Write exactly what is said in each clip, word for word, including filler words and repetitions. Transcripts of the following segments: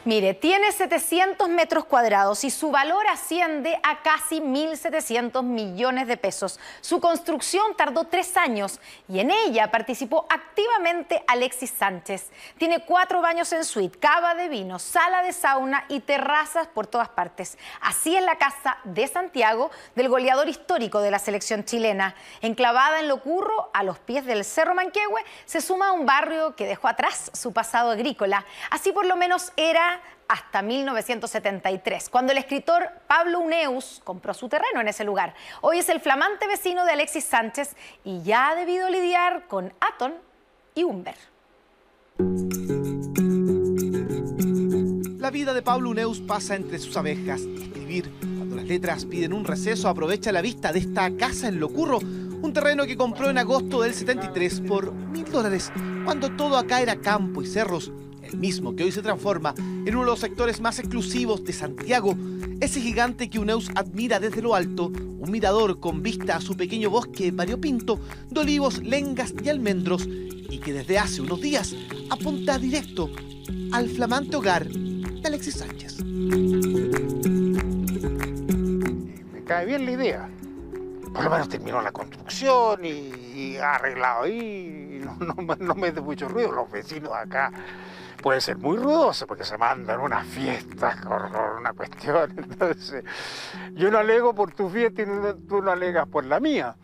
Mire, tiene setecientos metros cuadrados y su valor asciende a casi mil setecientos millones de pesos. Su construcción tardó tres años y en ella participó activamente Alexis Sánchez. Tiene cuatro baños en suite, cava de vino, sala de sauna y terrazas por todas partes. Así es la casa de Santiago del goleador histórico de la selección chilena. Enclavada en Locurro, a los pies del Cerro Manquehue, se suma a un barrio que dejó atrás su pasado agrícola. Así por lo menos era hasta mil novecientos setenta y tres, cuando el escritor Pablo Uneus compró su terreno en ese lugar. Hoy es el flamante vecino de Alexis Sánchez y ya ha debido lidiar con Atón y Humber. La vida de Pablo Uneus pasa entre sus abejas y escribir. Cuando las letras piden un receso, aprovecha la vista de esta casa en Locurro, un terreno que compró en agosto del setenta y tres por mil dólares, cuando todo acá era campo y cerros. El mismo que hoy se transforma en uno de los sectores más exclusivos de Santiago. Ese gigante que Uneus admira desde lo alto, un mirador con vista a su pequeño bosque variopinto de olivos, lengas y almendros, y que desde hace unos días apunta directo al flamante hogar de Alexis Sánchez. Me cae bien la idea. Por lo menos terminó la construcción y, y ha arreglado ahí. Y no, no, no me hace mucho ruido. Los vecinos acá pueden ser muy ruidosos porque se mandan unas fiestas con, con una cuestión. Entonces, yo no alego por tu fiesta y no, tú no alegas por la mía.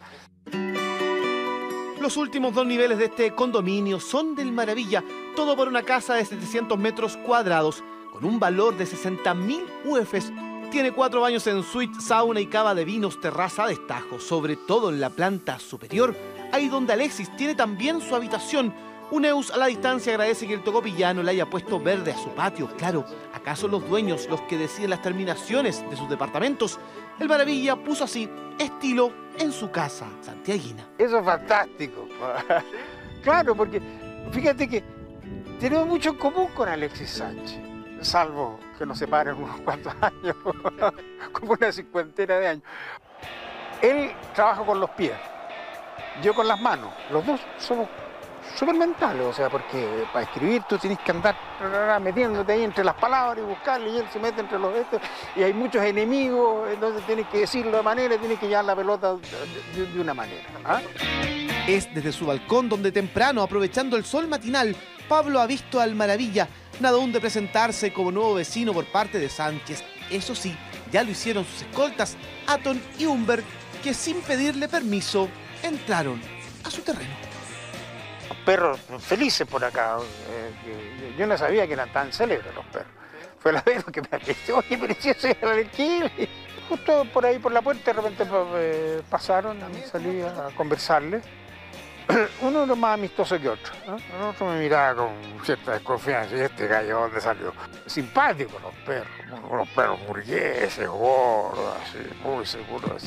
Los últimos dos niveles de este condominio son del maravilla, todo por una casa de setecientos metros cuadrados, con un valor de sesenta mil U Fs. Tiene cuatro baños en suite, sauna y cava de vinos, terraza a destajo, sobre todo en la planta superior, ahí donde Alexis tiene también su habitación. Uneus a la distancia agradece que el tocopillano le haya puesto verde a su patio. Claro, acá son los dueños los que deciden las terminaciones de sus departamentos. El maravilla puso así estilo en su casa santiaguina. Eso es fantástico. Claro, porque fíjate que tenemos mucho en común con Alexis Sánchez, salvo que nos separen unos cuantos años, como una cincuentena de años. Él trabaja con los pies, yo con las manos. Los dos somos súper mentales, o sea, porque para escribir tú tienes que andar metiéndote ahí entre las palabras y buscarle, y él se mete entre los estos, y hay muchos enemigos, entonces tienes que decirlo de manera, tienes que llevar la pelota de, de una manera. ¿Ah? Es desde su balcón donde temprano, aprovechando el sol matinal, Pablo ha visto al maravilla. Nada aún de presentarse como nuevo vecino por parte de Sánchez. Eso sí, ya lo hicieron sus escoltas, Atón y Humber, que sin pedirle permiso entraron a su terreno. Perros felices por acá. Eh, yo no sabía que eran tan célebres los perros. Fue la vez que me apareció, oye, pero si eso era el kiwi. Justo por ahí, por la puerta, de repente eh, pasaron, salí a conversarles. Uno era más amistoso que otro, ¿no? El otro me miraba con cierta desconfianza. ¿Y este gallo dónde salió? Simpático los perros, unos perros burgueses, gordos, así, muy seguros. Así.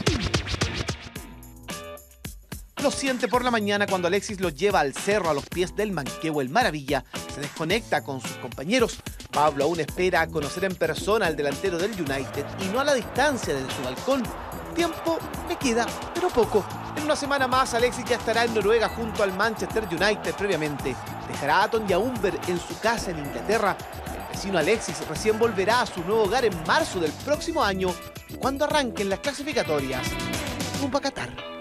Lo siente por la mañana cuando Alexis lo lleva al cerro a los pies del Manquehue, el maravilla. Se desconecta con sus compañeros. Pablo aún espera a conocer en persona al delantero del United y no a la distancia desde su balcón. Tiempo me queda, pero poco. En una semana más, Alexis ya estará en Noruega junto al Manchester United previamente. Dejará a Atón y a Humber en su casa en Inglaterra. El vecino Alexis recién volverá a su nuevo hogar en marzo del próximo año, cuando arranquen las clasificatorias rumbo a Qatar.